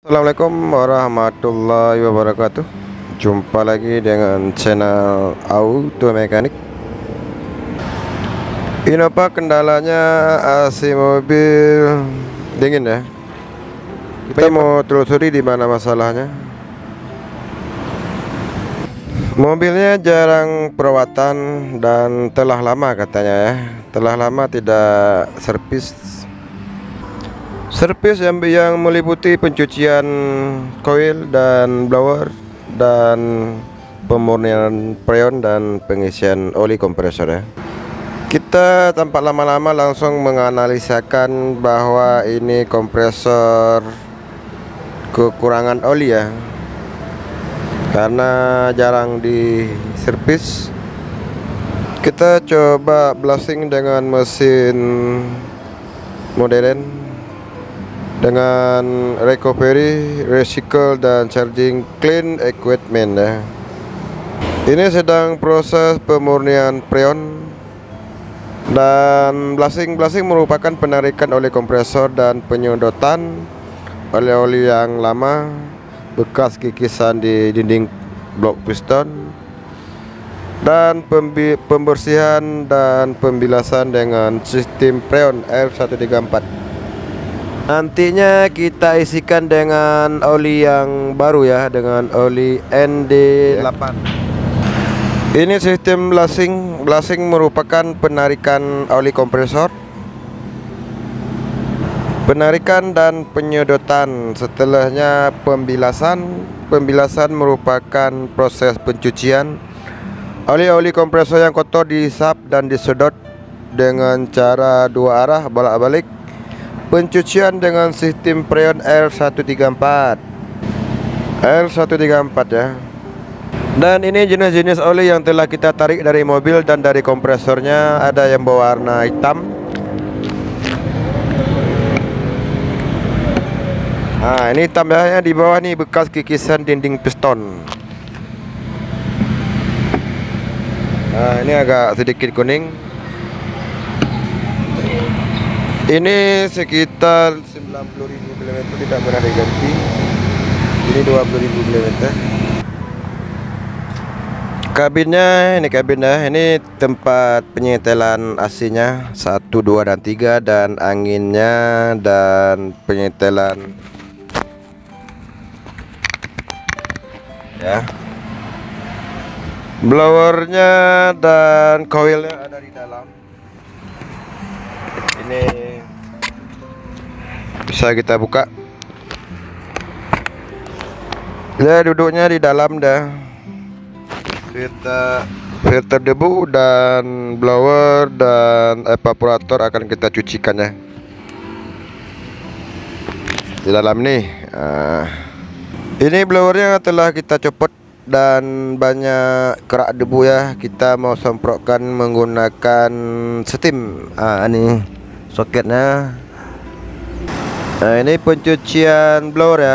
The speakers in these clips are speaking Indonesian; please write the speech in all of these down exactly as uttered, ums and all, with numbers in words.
Assalamualaikum warahmatullahi wabarakatuh. Jumpa lagi dengan channel Auto Mekanik. Ini apa kendalanya? A C mobil dingin ya. Kita mau telusuri di mana masalahnya. Mobilnya jarang perawatan dan telah lama katanya ya. Telah lama tidak servis. Servis yang, yang meliputi pencucian koil dan blower dan pemurnian freon dan pengisian oli kompresor ya. Kita tanpa lama-lama langsung menganalisakan bahwa ini kompresor kekurangan oli ya, karena jarang diservis. Kita coba blasting dengan mesin modern dengan recovery, recycle dan charging clean equipment ya. Ini sedang proses pemurnian freon dan blasting-blasting merupakan penarikan oli kompresor dan penyedotan oli-oli yang lama, bekas kikisan di dinding blok piston, dan pembersihan dan pembilasan dengan sistem freon R seratus tiga puluh empat. Nantinya kita isikan dengan oli yang baru ya, dengan oli N D delapan. Ini sistem blasting. Blasting merupakan penarikan oli kompresor, penarikan dan penyedotan. Setelahnya pembilasan. Pembilasan merupakan proses pencucian oli-oli kompresor yang kotor dihisap dan disedot dengan cara dua arah bolak-balik. Pencucian dengan sistem freon R seratus tiga puluh empat R seratus tiga puluh empat ya. Dan ini jenis-jenis oli yang telah kita tarik dari mobil dan dari kompresornya. Ada yang berwarna hitam. Nah ini hitam ya, di bawah nih bekas kikisan dinding piston. Nah ini agak sedikit kuning. Ini sekitar sembilan puluh ribu kilometer, tidak pernah diganti. Ini dua puluh ribu kilometer. Kabinnya, ini kabinnya, ini tempat penyetelan A C-nya satu, dua dan tiga, dan anginnya dan penyetelan ya. Blowernya dan coilnya ada di dalam. Ini bisa kita buka. Ya duduknya di dalam dah. Filter filter debu dan blower dan evaporator akan kita cucikan ya di dalam nih. Nah, ini blowernya telah kita copot dan banyak kerak debu ya. Kita mau semprotkan menggunakan steam. Ah ini soketnya. Nah ini pencucian blower ya.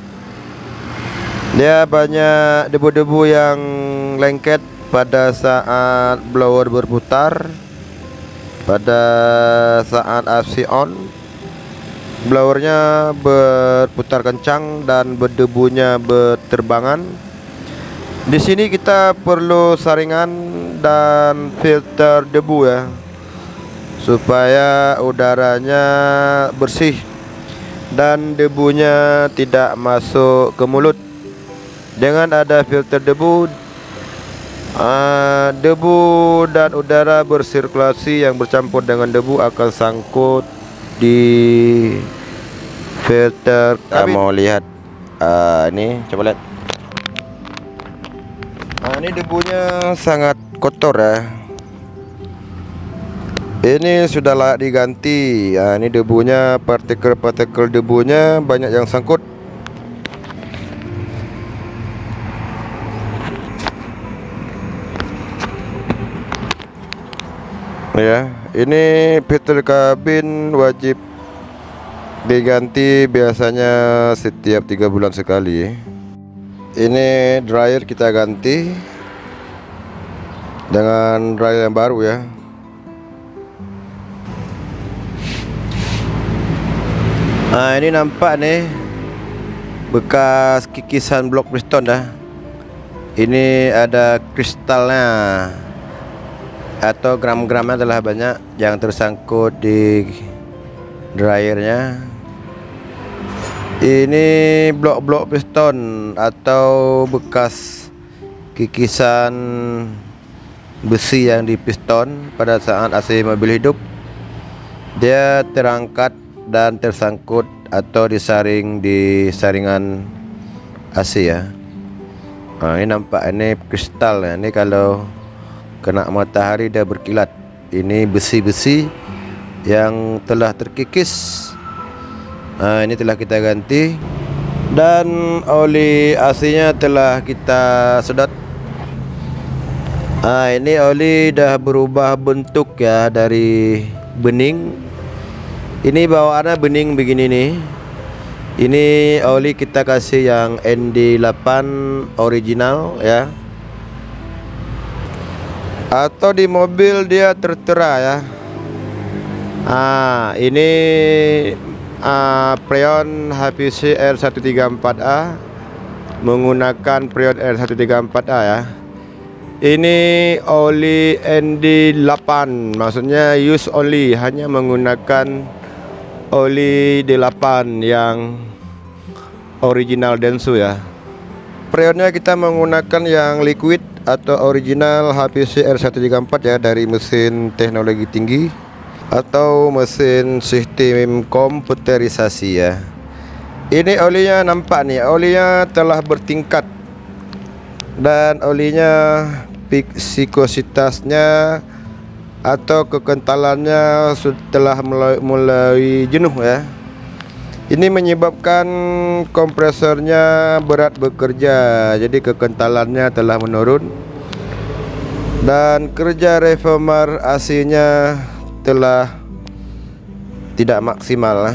Dia banyak debu-debu yang lengket pada saat blower berputar. Pada saat A C on, blowernya berputar kencang dan berdebunya berterbangan. Di sini kita perlu saringan dan filter debu ya, supaya udaranya bersih dan debunya tidak masuk ke mulut. Dengan ada filter debu, uh, debu dan udara bersirkulasi yang bercampur dengan debu akan sangkut di filter. Kita mau lihat uh, ini, coba lihat. Nah, ini debunya sangat kotor ya. Ini sudah layak diganti. Nah, ini debunya, partikel-partikel debunya banyak yang sangkut. Ya, ini filter kabin wajib diganti biasanya setiap tiga bulan sekali. Ini dryer kita ganti dengan dryer yang baru ya. Nah ini nampak nih bekas kikisan blok piston dah. Ini ada kristalnya atau gram-gramnya telah banyak yang tersangkut di dryernya. Ini blok-blok piston atau bekas kikisan besi yang di piston pada saat A C mobil hidup. Dia terangkat dan tersangkut atau disaring di saringan A C ya. Nah, ini nampak ini kristal ya. Ini kalau kena matahari dia berkilat. Ini besi-besi yang telah terkikis. Nah, ini telah kita ganti. Dan oli A C-nya telah kita sedot. Nah, ini oli dah berubah bentuk ya, dari bening. Ini bawaannya bening begini nih. Ini oli kita kasih yang N D delapan original ya. Atau di mobil dia tertera ya. Ah, ini uh, Freon H P C R seratus tiga puluh empat A menggunakan Freon R seratus tiga puluh empat A ya. Ini oli N D delapan, maksudnya use only, hanya menggunakan oli D delapan yang original Denso ya. Freonnya kita menggunakan yang liquid atau original H P C R seratus tiga puluh empat ya, dari mesin teknologi tinggi atau mesin sistem komputerisasi ya. Ini olinya nampak nih, olinya telah bertingkat dan olinya viskositasnya atau kekentalannya telah mulai, mulai jenuh ya. Ini menyebabkan kompresornya berat bekerja, jadi kekentalannya telah menurun dan kerja reformer A C-nya telah tidak maksimal.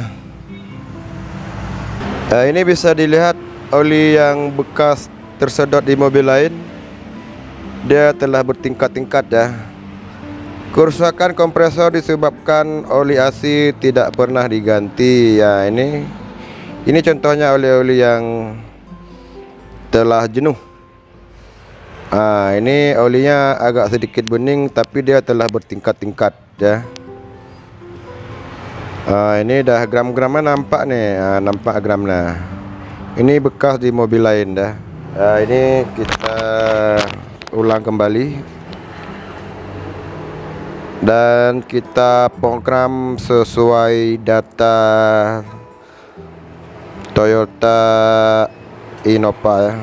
Nah, ini bisa dilihat oli yang bekas tersedot di mobil lain, dia telah bertingkat-tingkat ya. Kerusakan kompresor disebabkan oli A C tidak pernah diganti ya. Ini ini contohnya oli-oli yang telah jenuh. Ah, ini olinya agak sedikit bening tapi dia telah bertingkat-tingkat ya. Ah, ini dah gram-gramnya nampak nih, ah, nampak gramnya. Ini bekas di mobil lain dah. Ah, ini kita ulang kembali dan kita program sesuai data Toyota Innova ya.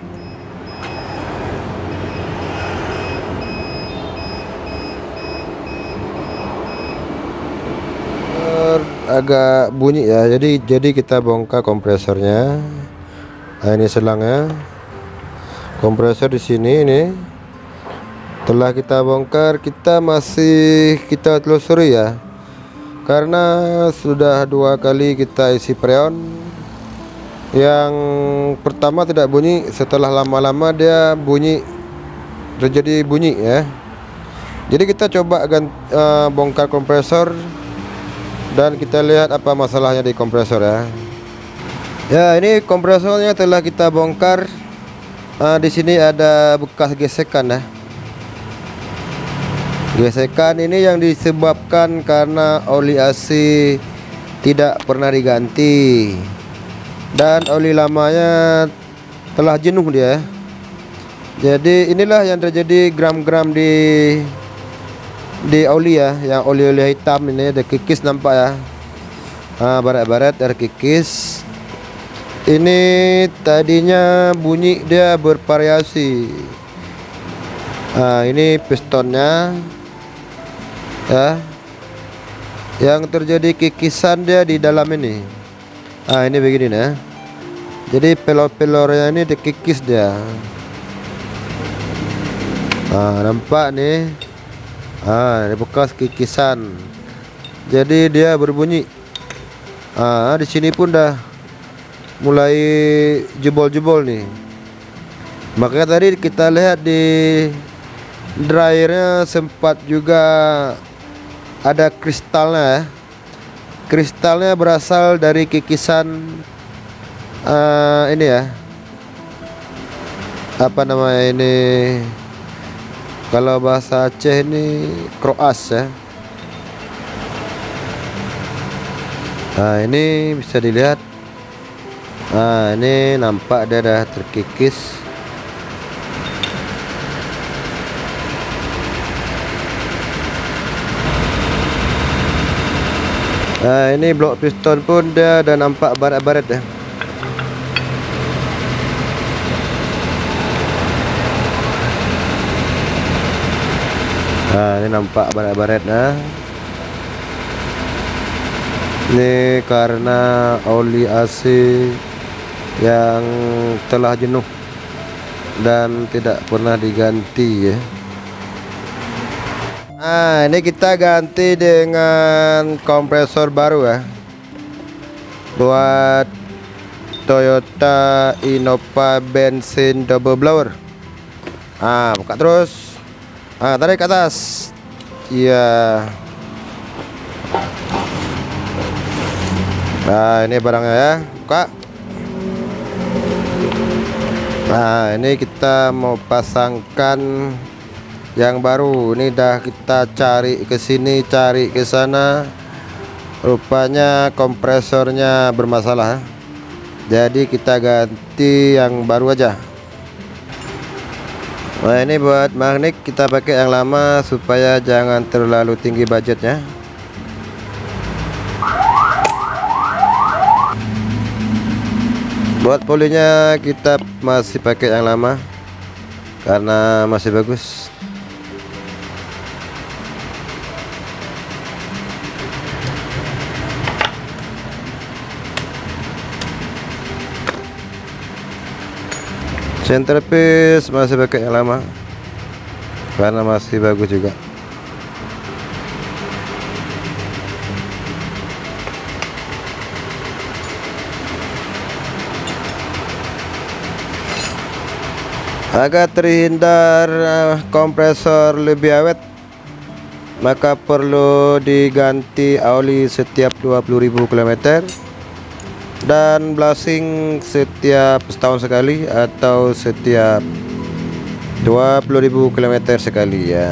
Agak bunyi ya, jadi jadi kita bongkar kompresornya. Nah, ini selangnya, kompresor di sini ini telah kita bongkar. Kita masih kita telusuri ya, karena sudah dua kali kita isi freon. Yang pertama tidak bunyi, setelah lama-lama dia bunyi, terjadi bunyi ya. Jadi kita coba ganti, uh, bongkar kompresor dan kita lihat apa masalahnya di kompresor ya. Ya, ini kompresornya telah kita bongkar. Uh, di sini ada bekas gesekan ya. Gesekan ini yang disebabkan karena oli A C tidak pernah diganti dan oli lamanya telah jenuh dia. Jadi inilah yang terjadi gram-gram di di oli ya, yang oli-oli hitam ini ada kikis nampak ya. Ah, baret-baret terkikis. Ini tadinya bunyi dia bervariasi. Ah, ini pistonnya ya, yang terjadi kikisan dia di dalam ini. Ah, ini begini ya. Jadi pelor-pelornya ini dikikis dia. Ah, nampak nih. Ah, ini bekas kikisan. Jadi dia berbunyi. Ah, di sini pun dah mulai jebol-jebol nih. Makanya tadi kita lihat di dryernya sempat juga ada kristalnya ya. Kristalnya berasal dari kikisan uh, ini ya, apa namanya ini, kalau bahasa Aceh ini kroas ya. Nah ini bisa dilihat, nah ini nampak dia dah terkikis. Nah ini blok piston pun dia dah nampak baret-baret ya. Nah ini nampak baret-baret nah. Ini karena oli A C yang telah jenuh dan tidak pernah diganti ya. Nah ini kita ganti dengan kompresor baru ya, buat Toyota Innova bensin double blower. Ah buka terus, ah tarik ke atas, iya. Nah ini barangnya ya, buka. Nah ini kita mau pasangkan yang baru. Ini dah kita cari ke sini, cari ke sana, rupanya kompresornya bermasalah, jadi kita ganti yang baru aja. Nah ini buat magnet kita pakai yang lama supaya jangan terlalu tinggi budgetnya. Buat polinya kita masih pakai yang lama karena masih bagus. Centerpiece masih pakai yang lama karena masih bagus juga. Agar terhindar kompresor lebih awet, maka perlu diganti oli setiap dua puluh ribu kilometer dan blasing setiap setahun sekali atau setiap dua puluh ribu kilometer sekali ya.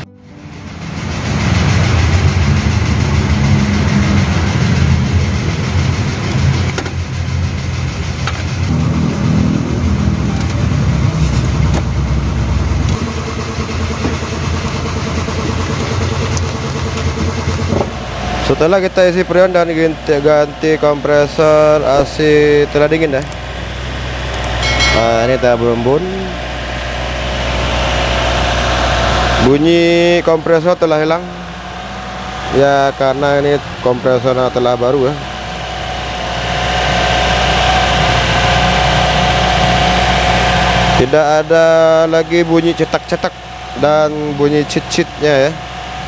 Setelah kita isi freon dan ganti, ganti kompresor, A C telah dingin dah. Nah ini tabung berembun. Bunyi kompresor telah hilang ya, karena ini kompresor telah baru ya. Tidak ada lagi bunyi cetak-cetak dan bunyi cheat-cheatnya ya.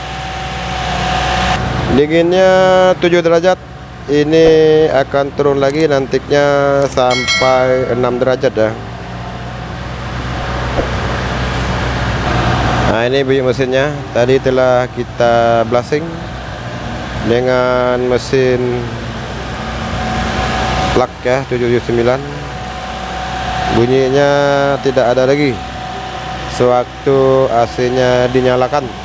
Dinginnya tujuh derajat, ini akan turun lagi nantinya sampai enam derajat ya. Nah ini bunyi mesinnya, tadi telah kita blasing dengan mesin plug ya tujuh tujuh sembilan. Bunyinya tidak ada lagi sewaktu A C nya dinyalakan.